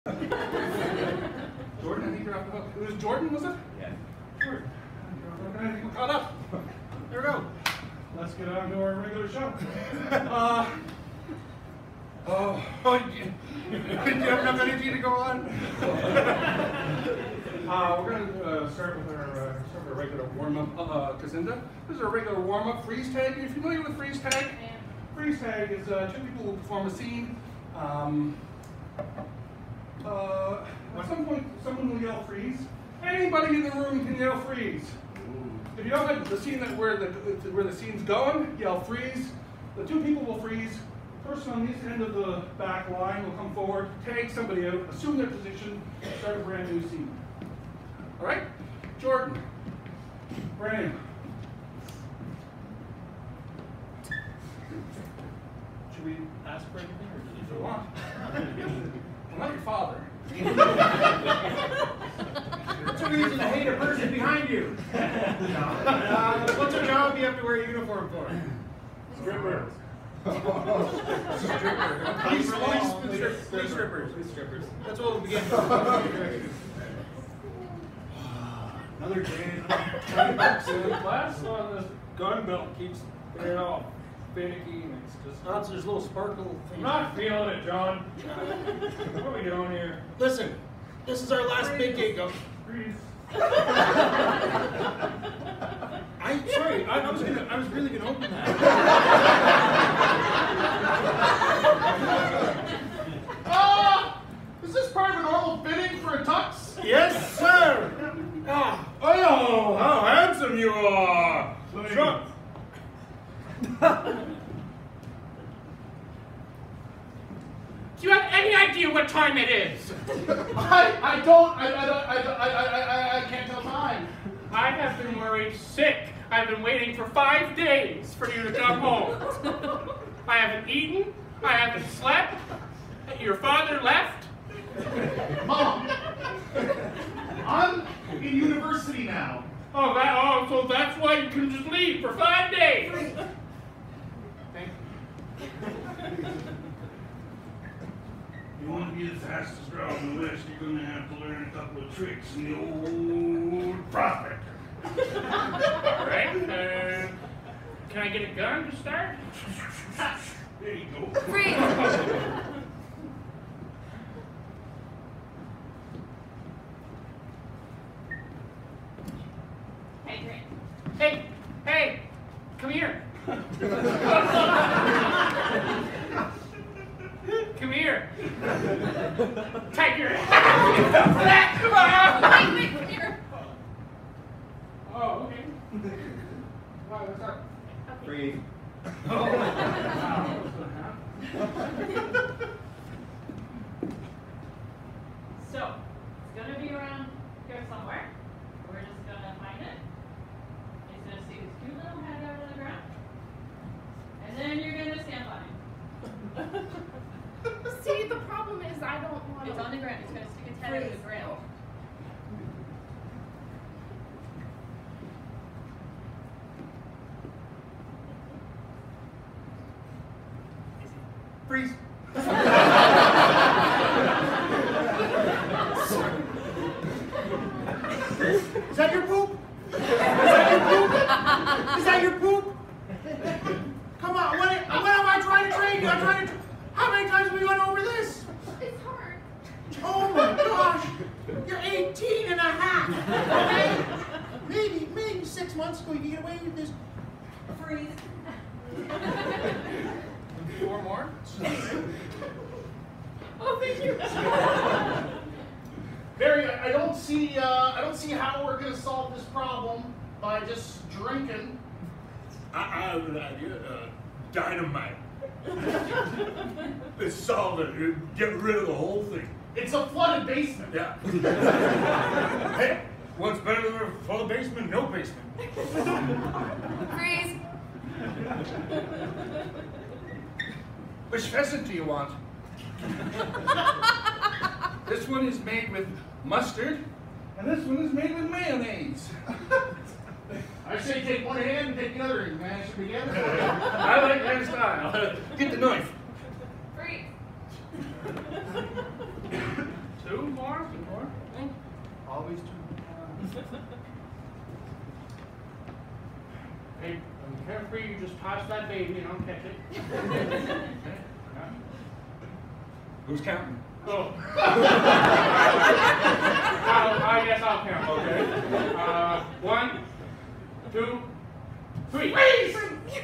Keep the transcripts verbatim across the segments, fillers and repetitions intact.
Jordan, I think you're off the hook. It was Jordan, was it? Yeah. Jordan. I think we're caught up. There we go. Let's get on to our regular show. uh, oh, oh, do you have enough energy to go on? uh, we're going to uh, start with our, uh, start with our regular warm-up. Uh, Kazinda, this is our regular warm-up freeze tag. Are you familiar with freeze tag? Freeze tag is uh, two people will perform a scene. Um, uh, at some point, someone will yell freeze. Anybody in the room can yell freeze. If you don't like the scene that where the where the scene's going, yell freeze. The two people will freeze. The person on this end of the back line will come forward, tag somebody out, assume their position, start a brand new scene. All right, Jordan, Brandon. Should we ask for anything, or If you want. I'm not your father. What's the reason to hate a person behind you? uh, what's a job you have to wear a uniform for? Stripper. Stripper. Police, police, police, police strippers. Police strippers. That's what we'll begin with. Another day. The glass on this gun belt keeps it all finicky, and it's just. Oh, so there's a little sparkle thing. I'm not feeling it, John. What are we doing here? Listen, this is our last big gig. Of Freeze. I sorry, I, I was gonna, I was really gonna open that. Ah! Is this part of a normal fitting for a tux? Yes, sir. Ah. Oh, how handsome you are! John. Do you have any idea what time it is? I, I don't, I, I, don't, I, I, I, I, I can't tell time. I have been worried sick. I've been waiting for five days for you to come home. I haven't eaten. I haven't slept. Your father left. Mom, I'm in university now. Oh, that, oh, so that's why you can just leave for five days. Thank you. You want to be the fastest draw in the West, you're going to have to learn a couple of tricks in the old prospector. All right. Uh, can I get a gun to start? There you go. Freeze! Hey, Grant. Hey, hey, come here. Come here. Tiger. Wait, wait, come here. Oh, okay. Wow, what's up? Freeze. Oh, wow. So, it's gonna be around here somewhere. We're just gonna find it. It's gonna stick its cute little head out of the ground. And then you're gonna stand on it. See, the problem is I don't want to. It's on the ground. It's gonna stick its head out of the ground. Freeze. Is that your poop? Is that your poop? Is that your poop? Come on, what, what am I trying to train you? I'm trying to. How many times have we gone over this? It's hard. Oh my gosh! You're eighteen and a half. Okay? Maybe, maybe six months ago you could get away with this. Freeze. Four more? Oh, thank you. Barry, I I don't see, uh, I don't see how we're going to solve this problem by just drinking. I, I have an idea. Uh, dynamite. It's solid. Get rid of the whole thing. It's a flooded basement. Yeah. Hey, what's better than a full basement? No basement. Freeze. Which pheasant do you want? This one is made with mustard, and this one is made with mayonnaise. I say take one hand and take the other and mash them together. I like that style. Get the knife. Freeze. more? Always two. Hey, I'm carefree, you just toss that baby and I'll catch it. Who's counting? Oh. I'll, I guess I'll count. Okay. Uh, one, two, three. Freeze!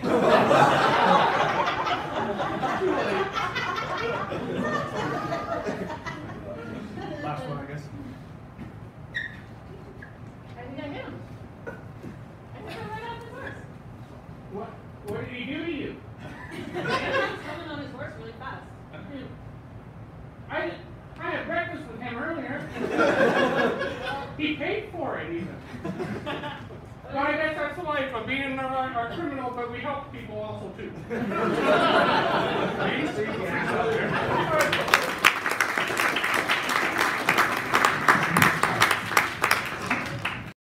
Last one, I guess. I think I hit him. I think I right off his horse. What, what did he do to you? He was coming on his horse really fast. I, I had breakfast with him earlier. He paid for it even. Well, I guess that's the life of being our, our criminal, but we help people also too. See, see, yeah, out there.